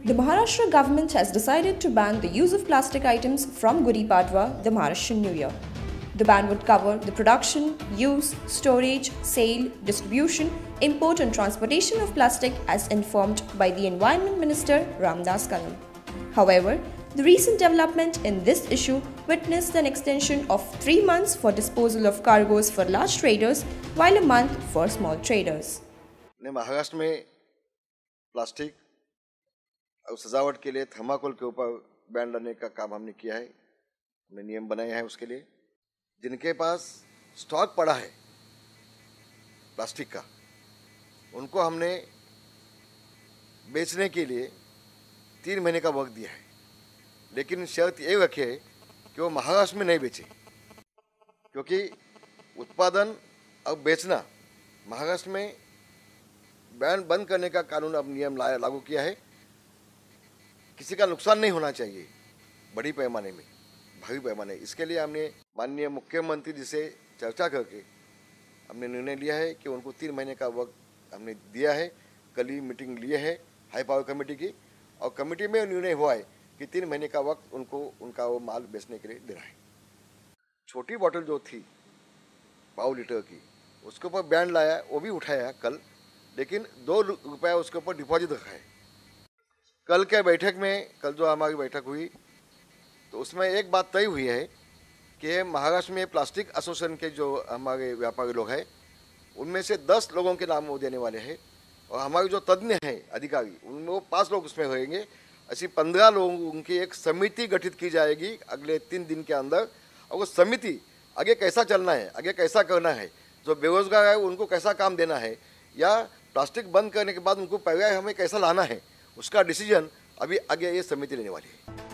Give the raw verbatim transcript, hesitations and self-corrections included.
The Maharashtra government has decided to ban the use of plastic items from Gudi Padwa, the Maharashtrian New Year. The ban would cover the production, use, storage, sale, distribution, import and transportation of plastic as informed by the Environment Minister Ramdas Kadam. However, the recent development in this issue witnessed an extension of three months for disposal of cargoes for large traders while a month for small traders. Maharashtra में plastic और सजावट के लिए thermocol के ऊपर ban लगाने का काम हमने किया है। हमने नियम बनाए हैं उसके लिए। जिनके पास स्टॉक पड़ा है प्लास्टिक का, उनको हमने बेचने के लिए तीन महीने का वक्त दिया है, लेकिन शर्त ये रखी है कि वो महाराष्ट्र में नहीं बेचे, क्योंकि उत्पादन और बेचना महाराष्ट्र में बैन बंद करने का कानून अब नियम लाया लागू किया है। किसी का नुकसान नहीं होना चाहिए बड़ी पैमाने में, भारी पैमाने। इसके लिए हमने माननीय मुख्यमंत्री जी से चर्चा करके हमने निर्णय लिया है कि उनको तीन महीने का वक्त हमने दिया है। कल ही मीटिंग लिए है हाई पावर कमेटी की, और कमेटी में निर्णय हुआ है कि तीन महीने का वक्त उनको उनका वो माल बेचने के लिए देना है। छोटी बोतल जो थी पाव लीटर की, उसके ऊपर बैन लाया, वो भी उठाया कल, लेकिन दो रुपया उसके ऊपर डिपॉजिट रखा है। कल के बैठक में, कल जो हमारी बैठक हुई तो उसमें एक बात तय हुई है कि महाराष्ट्र में प्लास्टिक एसोसिएशन के जो हमारे व्यापारी लोग हैं, उनमें से दस लोगों के नाम वो देने वाले हैं, और हमारे जो तज्ञ हैं अधिकारी, उनमें वो पाँच लोग उसमें होंगे। ऐसी पंद्रह लोगों की एक समिति गठित की जाएगी अगले तीन दिन के अंदर, और वो समिति आगे कैसा चलना है, आगे कैसा करना है, जो बेरोजगार है उनको कैसा काम देना है, या प्लास्टिक बंद करने के बाद उनको पहले हमें कैसा लाना है, उसका डिसीजन अभी आगे ये समिति लेने वाली है।